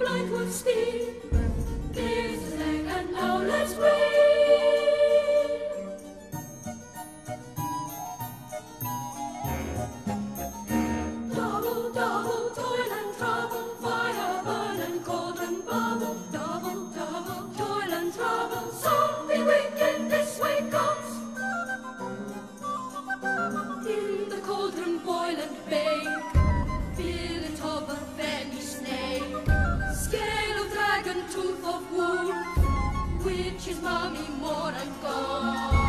blind with speed. Here's his leg, and now let's read. Double, double, toil and trouble, fire burn and cauldron bubble. Double, double, toil and trouble, something wicked this way comes. In the cauldron boil and bake, fill it of a veiny snake, scale of dragon, tooth of wolf, witch's mummy, more and gone.